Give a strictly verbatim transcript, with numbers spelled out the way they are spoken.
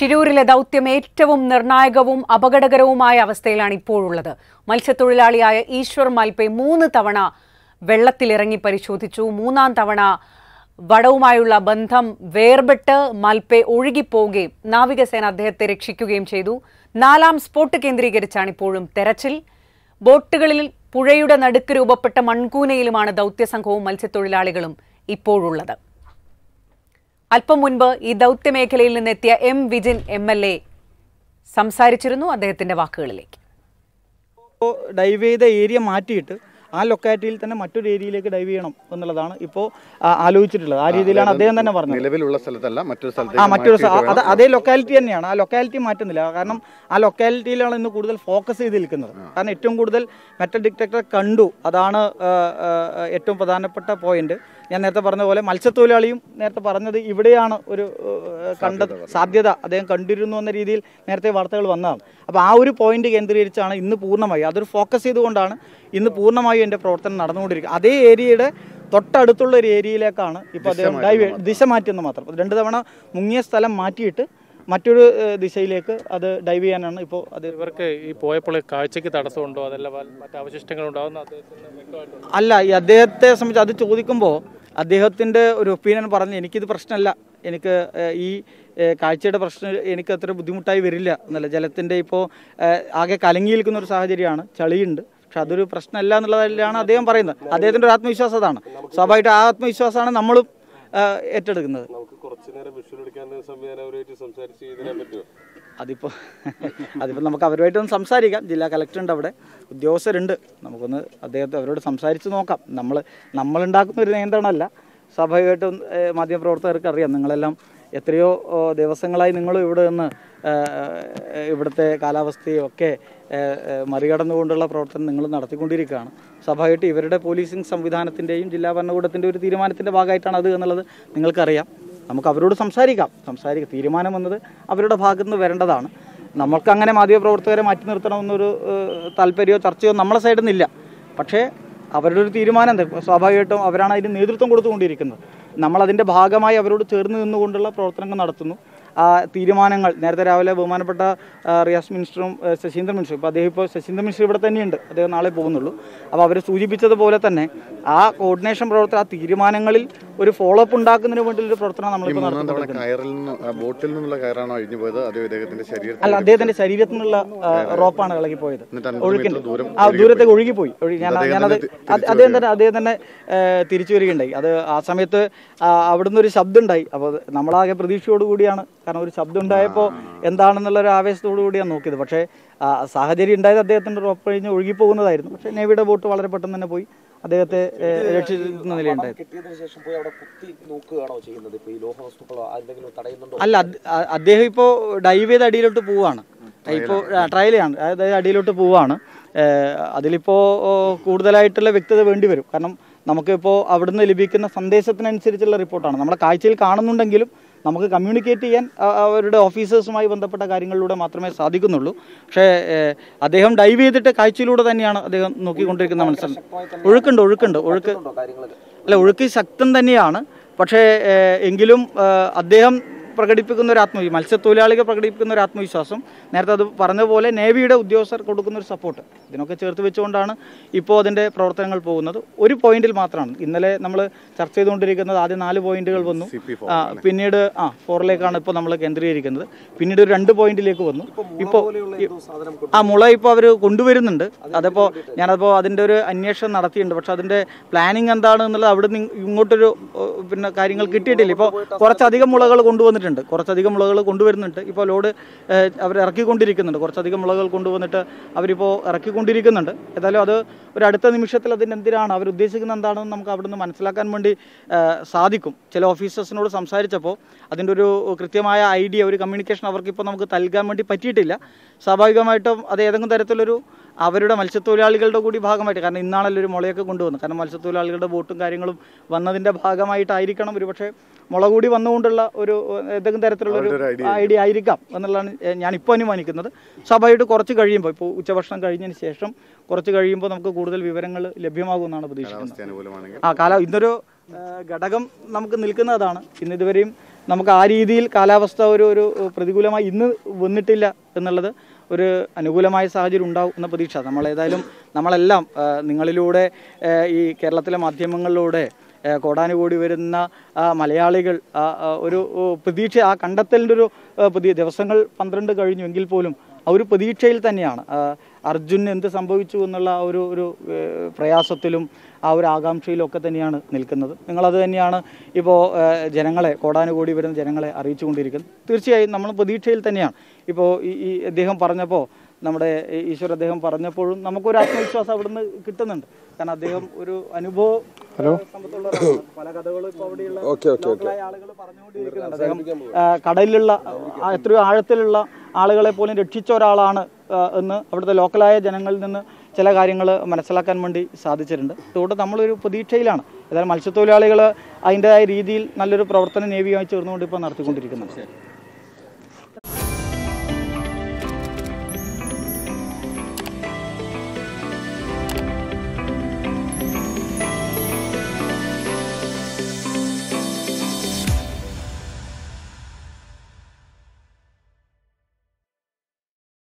ഷിരൂരിലെ ദൗത്യം ഏറ്റവും നിർണായകവും അപകടകരവുമായ അവസ്ഥയിലാണ് ഇപ്പോഴുള്ളത്. മത്സ്യത്തൊഴിലാളിയായ ഈശ്വർ മൽപെ മൂന്ന് തവണ വെള്ളത്തിലിറങ്ങി പരിശോധിച്ചു. മൂന്നാം തവണ വടവുമായുള്ള ബന്ധം വേർപെട്ട് മൽപെ ഒഴുകിപ്പോവുകയും നാവികസേന അദ്ദേഹത്തെ രക്ഷിക്കുകയും ചെയ്തു. നാലാം സ്പോട്ട് കേന്ദ്രീകരിച്ചാണ് ഇപ്പോഴും തെരച്ചിൽ. ബോട്ടുകളിൽ പുഴയുടെ നടുക്ക് രൂപപ്പെട്ട മൺകൂനയിലുമാണ് ദൗത്യസംഘവും മത്സ്യത്തൊഴിലാളികളും ഇപ്പോഴുള്ളത്. അല്പം മുൻപ് ഈ ദൗത്യമേഖലയിൽ നിന്നെത്തിയ M Vijin M L A സംസാരിച്ചിരുന്നു. അദ്ദേഹത്തിന്റെ വാക്കുകളിലേക്ക്. ഡൈവ് ചെയ്ത ഏരിയ മാറ്റിയിട്ട് ആ ലൊക്കാലിറ്റിയിൽ തന്നെ മറ്റൊരു ഏരിയയിലേക്ക് ഡൈവ് ചെയ്യണം എന്നുള്ളതാണ് ഇപ്പോൾ ആലോചിച്ചിട്ടുള്ളത്. ആ രീതിയിലാണ് അദ്ദേഹം തന്നെ പറഞ്ഞത്. നിലവിലുള്ള സ്ഥലത്തല്ല മറ്റൊരു സ്ഥലത്ത് ആ മറ്റൊരു അതേ ലൊക്കാലിറ്റി തന്നെയാണ്. ആ ലൊക്കാലിറ്റി മാറ്റുന്നില്ല. കാരണം ആ ലൊക്കാലിറ്റിയിലാണ് ഇന്ന് കൂടുതൽ ഫോക്കസ് ചെയ്ത് നിൽക്കുന്നത്. കാരണം ഏറ്റവും കൂടുതൽ മെറ്റൽ ഡിറ്റക്ടർ കണ്ടു. അതാണ് ഏറ്റവും പ്രധാനപ്പെട്ട പോയിന്റ്. ഞാൻ നേരത്തെ പറഞ്ഞ പോലെ മത്സ്യത്തൊഴിലാളിയും നേരത്തെ പറഞ്ഞത് ഇവിടെയാണ് ഒരു കണ്ട സാധ്യത അദ്ദേഹം കണ്ടിരുന്നു എന്ന രീതിയിൽ നേരത്തെ വാർത്തകൾ വന്നതാണ്. അപ്പോൾ ആ ഒരു പോയിന്റ് കേന്ദ്രീകരിച്ചാണ് ഇന്ന് പൂർണ്ണമായി അതൊരു ഫോക്കസ് ചെയ്തുകൊണ്ടാണ് ഇന്ന് പൂർണ്ണമായും എൻ്റെ പ്രവർത്തനം നടന്നുകൊണ്ടിരിക്കുന്നത്. അതേ ഏരിയയുടെ തൊട്ടടുത്തുള്ള ഒരു ഏരിയയിലേക്കാണ് ഇപ്പോൾ അദ്ദേഹം ഡൈവ് ദിശ മാറ്റിയെന്ന് മാത്രം. രണ്ട് തവണ മുങ്ങിയ സ്ഥലം മാറ്റിയിട്ട് മറ്റൊരു ദിശയിലേക്ക് അത് ഡൈവ് ചെയ്യാനാണ് ഇപ്പോൾ. അത് ഇവർക്ക് ഈ പോയപ്പോൾ കാഴ്ചയ്ക്ക് തടസ്സമുണ്ടോ, അതല്ല മറ്റ് അവശിഷ്ടങ്ങളുണ്ടോ? അല്ല, ഈ അദ്ദേഹത്തെ സംബന്ധിച്ച് അത് ചോദിക്കുമ്പോൾ അദ്ദേഹത്തിൻ്റെ ഒരു ഒപ്പീനിയൻ പറഞ്ഞ് എനിക്കിത് പ്രശ്നമല്ല, എനിക്ക് ഈ കാഴ്ചയുടെ പ്രശ്നം എനിക്ക് അത്ര ബുദ്ധിമുട്ടായി വരില്ല എന്നല്ല. ജലത്തിൻ്റെ ഇപ്പോൾ ആകെ കലങ്ങി നിൽക്കുന്ന ഒരു സാഹചര്യമാണ്, ചളിയുണ്ട്, പക്ഷെ അതൊരു പ്രശ്നമല്ല എന്നുള്ളതിലാണ് അദ്ദേഹം പറയുന്നത്. അദ്ദേഹത്തിൻ്റെ ഒരു ആത്മവിശ്വാസം അതാണ്. സ്വാഭാവികമായിട്ട് ആ ആത്മവിശ്വാസമാണ് നമ്മളും ഏറ്റെടുക്കുന്നത്. അതിപ്പോൾ അതിപ്പോൾ നമുക്ക് അവരുമായിട്ടൊന്ന് സംസാരിക്കാം. ജില്ലാ കളക്ടറുണ്ട്, അവിടെ ഉദ്യോഗസ്ഥരുണ്ട്, നമുക്കൊന്ന് അദ്ദേഹത്തെ അവരോട് സംസാരിച്ച് നോക്കാം. നമ്മൾ നമ്മളുണ്ടാക്കുന്ന ഒരു നിയന്ത്രണമല്ല. സ്വാഭാവികമായിട്ടും മാധ്യമപ്രവർത്തകർക്ക് അറിയാം, നിങ്ങളെല്ലാം എത്രയോ ദിവസങ്ങളായി നിങ്ങൾ ഇവിടെ നിന്ന് ഇവിടുത്തെ കാലാവസ്ഥയും ഒക്കെ മറികടന്നുകൊണ്ടുള്ള പ്രവർത്തനം നിങ്ങൾ നടത്തിക്കൊണ്ടിരിക്കുകയാണ്. സ്വാഭാവികമായിട്ട് ഇവരുടെ പോലീസിംഗ് സംവിധാനത്തിൻ്റെയും ജില്ലാ ഭരണകൂടത്തിൻ്റെ ഒരു തീരുമാനത്തിൻ്റെ ഭാഗമായിട്ടാണ് അത് എന്നുള്ളത് നിങ്ങൾക്കറിയാം. നമുക്ക് അവരോട് സംസാരിക്കാം. സംസാരിക്കാം തീരുമാനം എന്നത് അവരുടെ ഭാഗത്ത് നിന്ന് വരേണ്ടതാണ്. നമ്മൾക്കങ്ങനെ മാധ്യമപ്രവർത്തകരെ മാറ്റി നിർത്തണമെന്നൊരു താല്പര്യമോ ചർച്ചയോ നമ്മളെ സൈഡിൽ നിന്നില്ല. പക്ഷേ അവരുടെ ഒരു തീരുമാനം സ്വാഭാവികമായിട്ടും അവരാണ് അതിന് നേതൃത്വം കൊടുത്തുകൊണ്ടിരിക്കുന്നത്. നമ്മളതിൻ്റെ ഭാഗമായി അവരോട് ചേർന്ന് നിന്നുകൊണ്ടുള്ള പ്രവർത്തനങ്ങൾ നടത്തുന്നു. ആ തീരുമാനങ്ങൾ നേരത്തെ രാവിലെ ബഹുമാനപ്പെട്ട റിയാസ് മിനിസ്റ്ററും ശശീന്ദ്രൻ മിനിസ്റ്ററും, ഇപ്പോൾ അദ്ദേഹം ഇപ്പോൾ ശശീന്ദ്രൻ മിനിസ്റ്റർ ഇവിടെ തന്നെയുണ്ട്, അദ്ദേഹം നാളെ പോകുന്നുള്ളൂ. അപ്പോൾ അവർ സൂചിപ്പിച്ചതുപോലെ തന്നെ ആ കോർഡിനേഷൻ പ്രവർത്തനം, ആ തീരുമാനങ്ങളിൽ ഒരു ഫോളോ അപ്പ് ഉണ്ടാക്കുന്നതിന് വേണ്ടിയൊരു പ്രവർത്തനം നമ്മളിപ്പോൾ നടത്തുന്നുണ്ട്. അല്ല, അദ്ദേഹത്തിന്റെ ശരീരത്തിൽ നിന്നുള്ള റോപ്പാണ് ഇളകിപ്പോയത്. ഒഴുക്കിൻ്റെ ആ ദൂരത്തേക്ക് ഒഴുകിപ്പോയി. ഞാൻ ഞാനത് അദ്ദേഹം തന്നെ അദ്ദേഹം തന്നെ തിരിച്ചു വരികയുണ്ടായി. അത് ആ സമയത്ത് അവിടുന്ന് ഒരു ശബ്ദം ഉണ്ടായി. അപ്പോൾ നമ്മളാകെ പ്രതീക്ഷയോടുകൂടിയാണ്, കാരണം ഒരു ശബ്ദം ഉണ്ടായപ്പോൾ എന്താണെന്നുള്ള ഒരു ആവേശത്തോടു കൂടിയാണ് നോക്കിയത്. പക്ഷേ സാഹചര്യം ഉണ്ടായത് അദ്ദേഹത്തിൻ്റെ റോപ്പ് കഴിഞ്ഞ് ഒഴുകിപ്പോകുന്നതായിരുന്നു. പക്ഷേ നേവിയുടെ ബോട്ട് വളരെ പെട്ടെന്ന് തന്നെ പോയി അദ്ദേഹത്തെ രക്ഷിക്കുന്ന നിലയുണ്ടായത്. അല്ല, അദ്ദേഹം ഇപ്പോൾ ഡൈവ് ചെയ്ത് അടിയിലോട്ട് പോവുകയാണ്. ഇപ്പോൾ ട്രയലാണ്, അതായത് അടിയിലോട്ട് പോവുകയാണ്. അതിലിപ്പോൾ കൂടുതലായിട്ടുള്ള വ്യക്തത വേണ്ടി വരും. കാരണം നമുക്കിപ്പോൾ അവിടുന്ന് ലഭിക്കുന്ന സന്ദേശത്തിനനുസരിച്ചുള്ള റിപ്പോർട്ടാണ്. നമ്മുടെ കാഴ്ചയിൽ കാണുന്നുണ്ടെങ്കിലും നമുക്ക് കമ്മ്യൂണിക്കേറ്റ് ചെയ്യാൻ അവരുടെ ഓഫീസേഴ്സുമായി ബന്ധപ്പെട്ട കാര്യങ്ങളിലൂടെ മാത്രമേ സാധിക്കുന്നുള്ളൂ. പക്ഷേ അദ്ദേഹം ഡൈവ് ചെയ്തിട്ട് കാഴ്ചയിലൂടെ തന്നെയാണ് അദ്ദേഹം നോക്കിക്കൊണ്ടിരിക്കുന്ന മനസ്സിലായി. ഒഴുക്കുണ്ട് ഒഴുക്കുണ്ട് ഒഴുക്ക് അല്ല ഒഴുക്ക് ശക്തം തന്നെയാണ്. പക്ഷേ എങ്കിലും അദ്ദേഹം പ്രകടിപ്പിക്കുന്ന ഒരു ആത്മവിശ്വാസം, മത്സ്യത്തൊഴിലാളികൾ പ്രകടിപ്പിക്കുന്ന ഒരു ആത്മവിശ്വാസം, നേരത്തെ അത് പറഞ്ഞതുപോലെ നേവിയുടെ ഉദ്യോഗസ്ഥർ കൊടുക്കുന്ന ഒരു സപ്പോർട്ട്, ഇതിനൊക്കെ ചേർത്ത് വെച്ചുകൊണ്ടാണ് ഇപ്പോൾ അതിൻ്റെ പ്രവർത്തനങ്ങൾ പോകുന്നത്. ഒരു പോയിന്റിൽ മാത്രമാണ് ഇന്നലെ നമ്മൾ ചർച്ച ചെയ്തുകൊണ്ടിരിക്കുന്നത്. ആദ്യം നാല് പോയിന്റുകൾ വന്നു, പിന്നീട് ആ ഫോറിലേക്കാണ് ഇപ്പോൾ നമ്മൾ കേന്ദ്രീകരിക്കുന്നത്. പിന്നീട് ഒരു രണ്ട് പോയിന്റിലേക്ക് വന്നു. ഇപ്പോൾ ആ മുള ഇപ്പോൾ അവർ കൊണ്ടുവരുന്നുണ്ട്. അതിപ്പോൾ ഞാനപ്പോൾ അതിൻ്റെ ഒരു അന്വേഷണം നടത്തിയിട്ടുണ്ട്. പക്ഷെ അതിൻ്റെ പ്ലാനിങ് എന്താണ് എന്നുള്ളത് അവിടെ നിന്ന് ഇങ്ങോട്ടൊരു പിന്നെ കാര്യങ്ങൾ കിട്ടിയിട്ടില്ല. ഇപ്പോൾ കുറച്ചധികം മുളകൾ കൊണ്ടുവന്നിട്ടുണ്ട് കുറച്ചധികം മുളകൾ കൊണ്ടുവരുന്നുണ്ട്. ഇപ്പോൾ ലോഡ് അവർ ഇറക്കിക്കൊണ്ടിരിക്കുന്നുണ്ട്. കുറച്ചധികം മുളകൾ കൊണ്ടുവന്നിട്ട് അവരിപ്പോൾ ഇറക്കിക്കൊണ്ടിരിക്കുന്നുണ്ട്. ഏതായാലും അത് ഒരു അടുത്ത നിമിഷത്തിൽ അതിന് എന്തിനാണ് അവർ ഉദ്ദേശിക്കുന്നത് എന്താണെന്ന് നമുക്ക് അവിടെ നിന്ന് മനസ്സിലാക്കാൻ വേണ്ടി സാധിക്കും. ചില ഓഫീസേഴ്സിനോട് സംസാരിച്ചപ്പോൾ അതിൻ്റെ ഒരു കൃത്യമായ ഐഡിയ, ഒരു കമ്മ്യൂണിക്കേഷൻ അവർക്കിപ്പോൾ നമുക്ക് നൽകാൻ വേണ്ടി പറ്റിയിട്ടില്ല. സ്വാഭാവികമായിട്ടും അത് ഏതെങ്കിലും തരത്തിലൊരു അവരുടെ മത്സ്യത്തൊഴിലാളികളുടെ കൂടി ഭാഗമായിട്ട്, കാരണം ഇന്നാണല്ലോ ഒരു മുളയൊക്കെ കൊണ്ടുവന്നു, കാരണം മത്സ്യത്തൊഴിലാളികളുടെ ബോട്ടും കാര്യങ്ങളും വന്നതിൻ്റെ ഭാഗമായിട്ടായിരിക്കണം ഒരു പക്ഷേ മുള കൂടി വന്നുകൊണ്ടുള്ള ഒരു ഏതെങ്കിലും തരത്തിലുള്ള ഒരു ഐഡിയ ആയിരിക്കാം എന്നുള്ളതാണ് ഞാനിപ്പോൾ അനുമാനിക്കുന്നത്. സ്വാഭാവികമായിട്ട് കുറച്ച് കഴിയുമ്പോൾ, ഇപ്പോൾ ഉച്ചഭക്ഷണം കഴിഞ്ഞതിന് ശേഷം കുറച്ച് കഴിയുമ്പോൾ നമുക്ക് കൂടുതൽ വിവരങ്ങൾ ലഭ്യമാകുമെന്നാണ് പ്രതീക്ഷിക്കുന്നത്. ആ കാല ഇന്നൊരു ഘടകം നമുക്ക് നിൽക്കുന്നതാണ്. ഇന്നിതുവരെയും നമുക്ക് ആ രീതിയിൽ കാലാവസ്ഥ ഒരു ഒരു പ്രതികൂലമായി ഇന്ന് വന്നിട്ടില്ല എന്നുള്ളത് ഒരു അനുകൂലമായ സാഹചര്യം ഉണ്ടാവും എന്ന പ്രതീക്ഷ. നമ്മളേതായാലും നമ്മളെല്ലാം നിങ്ങളിലൂടെ ഈ കേരളത്തിലെ മാധ്യമങ്ങളിലൂടെ കോടാനുകൂടി വരുന്ന മലയാളികൾ ഒരു പ്രതീക്ഷ, ആ കണ്ടെത്തലിൻ്റെ ഒരു പുതിയ ദിവസങ്ങൾ പന്ത്രണ്ട് കഴിഞ്ഞു എങ്കിൽ പോലും ആ ഒരു പ്രതീക്ഷയിൽ തന്നെയാണ്. അർജുൻ എന്ത് സംഭവിച്ചു എന്നുള്ള ആ ഒരു ഒരു പ്രയാസത്തിലും ആ ഒരു ആകാംക്ഷയിലും ഒക്കെ തന്നെയാണ് നിൽക്കുന്നത്. നിങ്ങളത് തന്നെയാണ് ഇപ്പോൾ ജനങ്ങളെ, കോടാനുകൂടി വരുന്ന ജനങ്ങളെ അറിയിച്ചു കൊണ്ടിരിക്കുന്നത്. തീർച്ചയായും നമ്മൾ പ്രതീക്ഷയിൽ തന്നെയാണ്. ഇപ്പോൾ ഈ ഈ അദ്ദേഹം പറഞ്ഞപ്പോൾ, നമ്മുടെ ഈശ്വർ അദ്ദേഹം പറഞ്ഞപ്പോഴും നമുക്കൊരു ആത്മവിശ്വാസം അവിടുന്ന് കിട്ടുന്നുണ്ട്. കാരണം അദ്ദേഹം ഒരു അനുഭവ സമ്പത്തുള്ള പല കഥകളും ഇപ്പോൾ അവിടെയുള്ള ലോക്കലായ ആളുകൾ പറഞ്ഞുകൊണ്ടിരിക്കുന്നുണ്ട്. അദ്ദേഹം കടലിലുള്ള എത്രയോ ആഴത്തിലുള്ള ആളുകളെ പോലും രക്ഷിച്ച ഒരാളാണ് എന്ന് അവിടുത്തെ ലോക്കലായ ജനങ്ങളിൽ നിന്ന് ചില കാര്യങ്ങൾ മനസ്സിലാക്കാൻ വേണ്ടി സാധിച്ചിട്ടുണ്ട്. അതുകൊണ്ട് നമ്മളൊരു പ്രതീക്ഷയിലാണ്. ഏതായാലും മത്സ്യത്തൊഴിലാളികൾ അതിൻ്റെതായ രീതിയിൽ നല്ലൊരു പ്രവർത്തനം നേവിയുമായി ചേർന്നുകൊണ്ട് ഇപ്പോൾ നടത്തിക്കൊണ്ടിരിക്കുന്നുണ്ട്.